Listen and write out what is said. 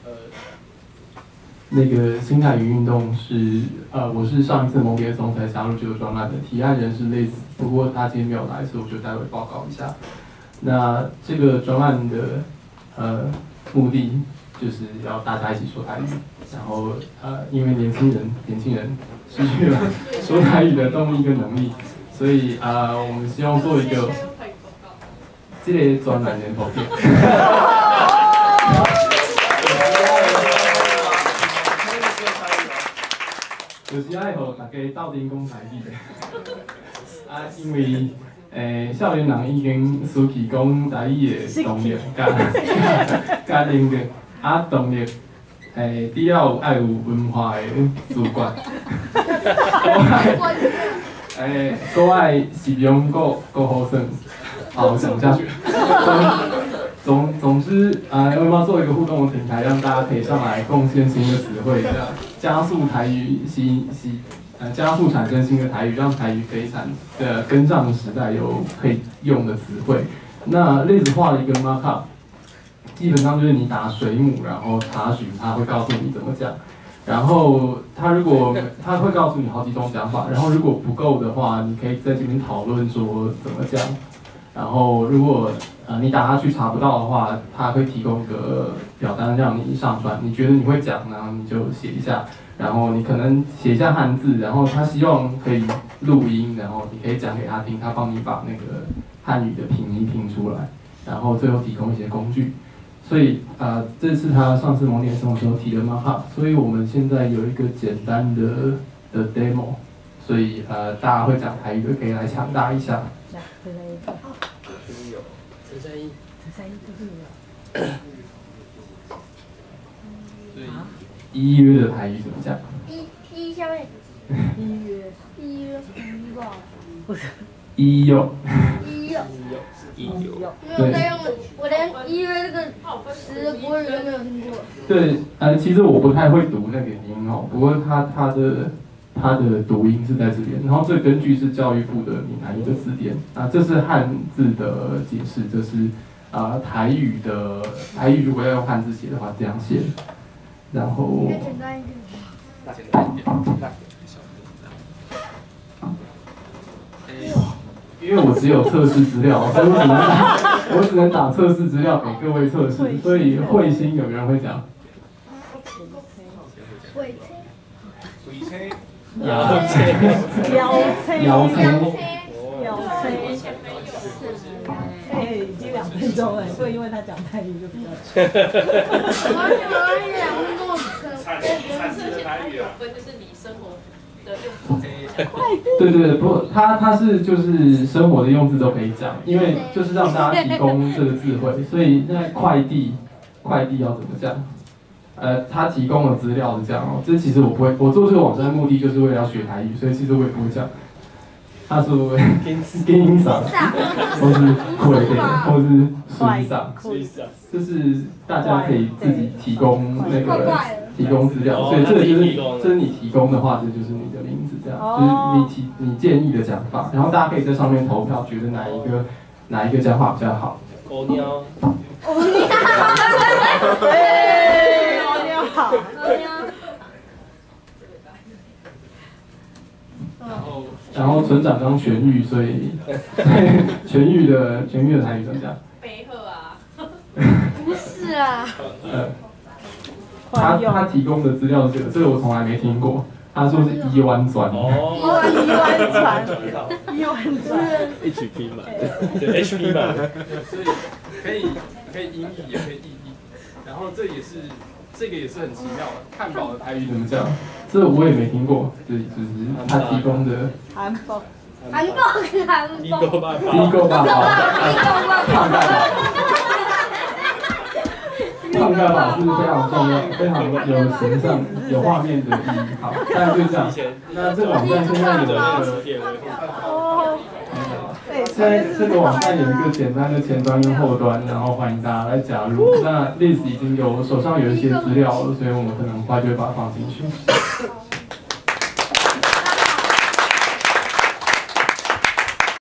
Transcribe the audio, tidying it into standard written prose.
那个新台语运动是我是上一次蒙别松才加入这个专案的，提案人是 Liz， 不过他今天没有来，所以我就待会报告一下。那这个专案的目的就是要大家一起说台语，然后因为年轻人失去了说台语的动力跟能力，所以我们希望做一个这个专栏的图片。就是爱互大家斗阵讲台语的，因为少年人已经失去讲台语的动力，甲能力，动力，除了爱有文化的自觉，搁爱实用够好耍，好，我讲不下去了。总之，我们要做一个互动的平台，让大家可以上来贡献新的词汇，加速台语加速产生新的台语，让台语可以跟上时代有可以用的词汇。那例子画了一个 markup， 基本上就是你打水母，然后查询，它会告诉你怎么讲。然后它会告诉你好几种讲法，然后如果不够的话，你可以在这边讨论说怎么讲。然后如果你打下去查不到的话，它会提供个表单让你上传。你觉得你会讲，然后你就写一下，然后你可能写一下汉字，然后他希望可以录音，然后你可以讲给他听，他帮你把那个汉语的拼音拼出来，然后最后提供一些工具。所以这是他上次蒙点松的时候提的 markup， 所以我们现在有一个简单的 demo， 所以大家会讲台语的可以来抢答一下。 陈三一就是所以一约的台语怎么讲？ 一下面。一约吧。 不是。 一约。 对。 没有在用，我连一约这个词的国语都没有听过。 对，其实我不太会读那个音哦，不过它的读音是在这边，然后这根据是教育部的闽南语的词典啊，这是汉字的解释，这是台语如果要用汉字写的话这样写，然后再简单一点， 大简单一点，因为我只有测试资料，所以我只能打测试资料给各位测试，所以彗星有人会讲。 摇车，已经2分钟了，所以因为他讲台语就比较久。 完全2分钟产生的台语啊，就是你生活的用字。 对，不过它是就是生活的用字都可以讲，因为就是让大家提供这个智慧，所以那快递要怎么讲？他提供的资料是这样哦，这其实我不会，我做这个网站的目的就是为了要学台语，所以其实我也不会讲。他说欣赏，或是亏的，或是欣赏，就是大家可以自己提供那个提供资料，所以这个就是你提供的话，这就是你的名字，这样就是你建议的讲法，然后大家可以在上面投票，觉得哪一个讲法比较好。 欧鸟好。 然后村长刚痊愈，所以痊愈的台语怎么讲？ 背后啊。 不是啊。 他提供的资料这个我从来没听过，他说是一湾转。 一湾转 HP 嘛，对 HP 嘛， 所以可以音译也可以意译，然后这个也是很奇妙的，汉堡的台语怎么讲？这我也没听过，就是他提供的。 韩爆， 低沟爸爸， 胖盖法是非常重要、非常有形象、有画面的意义。好，大概就这样。那这个网站现在有现在这个网站有一个简单的前端跟后端，然后欢迎大家来加入。那 Liz 已经手上有一些资料了，所以我们可能很快就会把它放进去。